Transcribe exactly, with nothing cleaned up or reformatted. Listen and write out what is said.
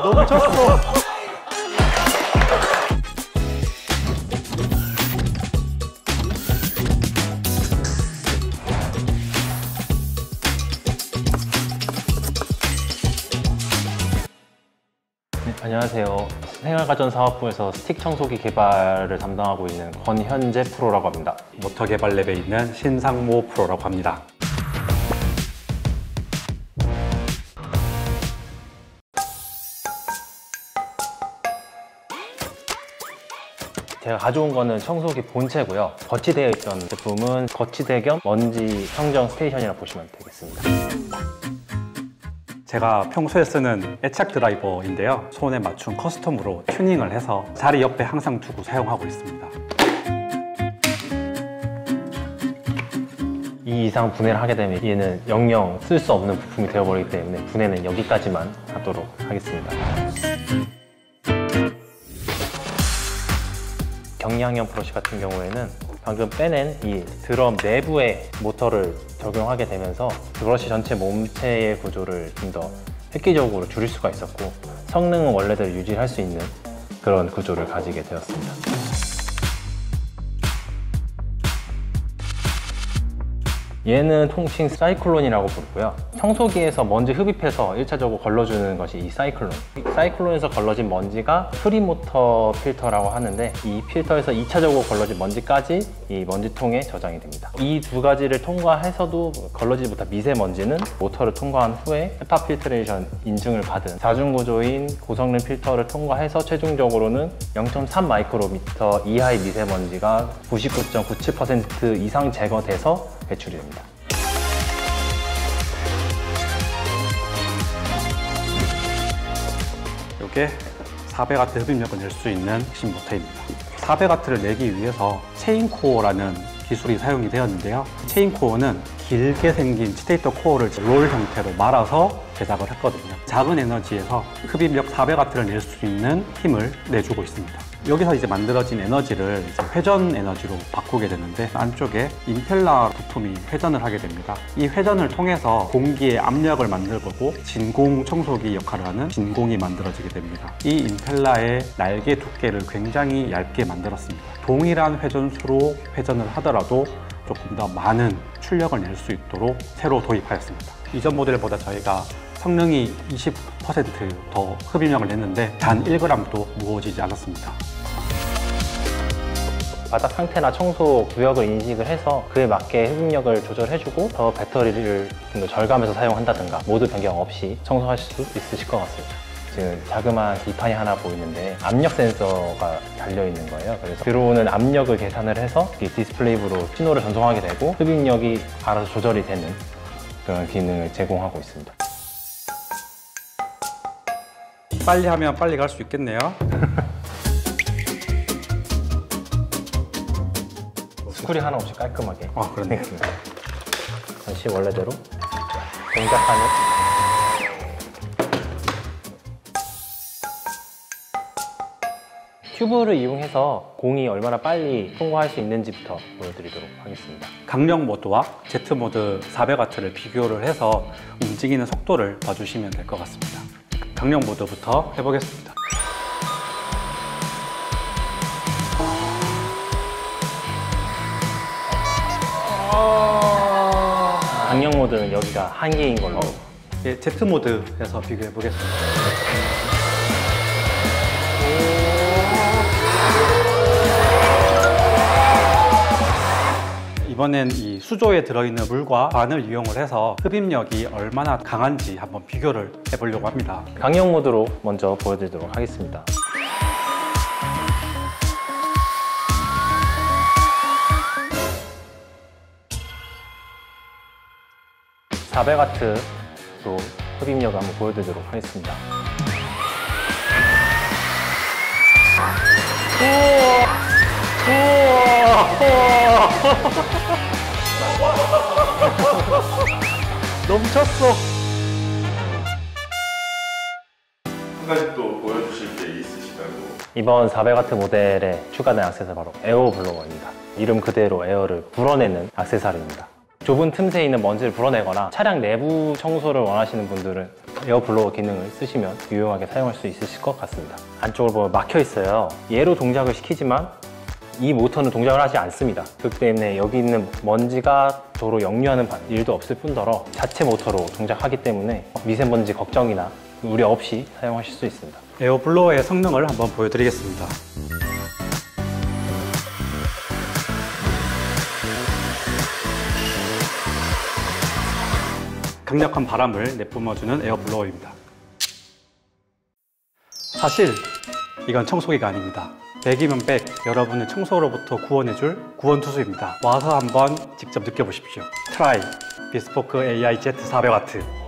넘쳤어. 네, 안녕하세요. 생활가전사업부에서 스틱 청소기 개발을 담당하고 있는 권현재 프로라고 합니다. 모터 개발 랩에 있는 신상모 프로라고 합니다. 제가 가져온 거는 청소기 본체고요. 거치되어 있던 제품은 거치대 겸 먼지 청정 스테이션이라고 보시면 되겠습니다. 제가 평소에 쓰는 애착 드라이버인데요. 손에 맞춘 커스텀으로 튜닝을 해서 자리 옆에 항상 두고 사용하고 있습니다. 이 이상 분해를 하게 되면 얘는 영영 쓸 수 없는 부품이 되어버리기 때문에 분해는 여기까지만 하도록 하겠습니다. 경량형 브러쉬 같은 경우에는 방금 빼낸 이 드럼 내부에 모터를 적용하게 되면서 브러쉬 전체 몸체의 구조를 좀 더 획기적으로 줄일 수가 있었고 성능은 원래대로 유지할 수 있는 그런 구조를 가지게 되었습니다. 얘는 통칭 사이클론이라고 부르고요. 청소기에서 먼지 흡입해서 일 차적으로 걸러주는 것이 이 사이클론. 사이클론에서 걸러진 먼지가 프리모터 필터라고 하는데 이 필터에서 이 차적으로 걸러진 먼지까지 이 먼지통에 저장이 됩니다. 이 두 가지를 통과해서도 걸러지지 못한 미세먼지는 모터를 통과한 후에 헤파 필터레이션 인증을 받은 자중구조인 고성능 필터를 통과해서 최종적으로는 영 점 삼 마이크로미터 이하의 미세먼지가 구십구 점 구칠 퍼센트 이상 제거돼서 배출이 됩니다. 이게 사백 와트 흡입력을 낼 수 있는 핵심 모터입니다. 사백 와트를 내기 위해서 체인코어라는 기술이 사용이 되었는데요. 체인코어는 길게 생긴 스테이터 코어를 롤 형태로 말아서 제작을 했거든요. 작은 에너지에서 흡입력 사백 와트를 낼 수 있는 힘을 내주고 있습니다. 여기서 이제 만들어진 에너지를 이제 회전 에너지로 바꾸게 되는데 안쪽에 임펠러 부품이 회전을 하게 됩니다. 이 회전을 통해서 공기의 압력을 만들고 진공 청소기 역할을 하는 진공이 만들어지게 됩니다. 이 임펠러의 날개 두께를 굉장히 얇게 만들었습니다. 동일한 회전수로 회전을 하더라도 조금 더 많은 출력을 낼 수 있도록 새로 도입하였습니다. 이전 모델보다 저희가 성능이 이십 퍼센트 더 흡입력을 냈는데 단 일 그램도 무거워지지 않았습니다. 바닥 상태나 청소 구역을 인식을 해서 그에 맞게 흡입력을 조절해주고 더 배터리를 좀 더 절감해서 사용한다든가 모드 변경 없이 청소하실 수 있으실 것 같습니다. 지금 자그마한 기판이 하나 보이는데 압력 센서가 달려있는 거예요. 그래서 들어오는 압력을 계산을 해서 이 디스플레이브로 신호를 전송하게 되고 흡입력이 알아서 조절이 되는 그런 기능을 제공하고 있습니다. 빨리 하면 빨리 갈 수 있겠네요. 스쿨이 하나 없이 깔끔하게. 아, 그렇네요. 다시 원래대로 동작하는. 튜브를 이용해서 공이 얼마나 빨리 통과할 수 있는지부터 보여드리도록 하겠습니다. 강력 모드와 Z 모드 사백 와트를 비교를 해서 움직이는 속도를 봐주시면 될 것 같습니다. 강력 모드부터 해보겠습니다. 강력 모드는 여기가 한계인 걸로. 예, Z 모드에서 비교해 보겠습니다. 이번엔 이 수조에 들어있는 물과 관을 이용을 해서 흡입력이 얼마나 강한지 한번 비교를 해보려고 합니다. 강력 모드로 먼저 보여드리도록 하겠습니다. 사백 와트로 흡입력을 한번 보여드리도록 하겠습니다. 우와! 우와! 넘쳤어! 한 가지 또 보여주실 게 있으시다고. 이번 사백 와트 모델에 추가된 액세서리 바로 에어 블로워입니다. 이름 그대로 에어를 불어내는 액세서리입니다. 좁은 틈새에 있는 먼지를 불어내거나 차량 내부 청소를 원하시는 분들은 에어블로어 기능을 쓰시면 유용하게 사용할 수 있으실 것 같습니다. 안쪽을 보면 막혀 있어요. 얘로 동작을 시키지만 이 모터는 동작을 하지 않습니다. 그렇기 때문에 여기 있는 먼지가 도로 역류하는 일도 없을 뿐더러 자체 모터로 동작하기 때문에 미세먼지 걱정이나 우려 없이 사용하실 수 있습니다. 에어블로어의 성능을 한번 보여드리겠습니다. 강력한 바람을 내뿜어주는 에어블로어입니다. 사실 이건 청소기가 아닙니다. 백이면 백, 여러분을 청소로부터 구원해줄 구원투수입니다. 와서 한번 직접 느껴보십시오. 트라이 비스포크 에이아이 제트 사백 와트.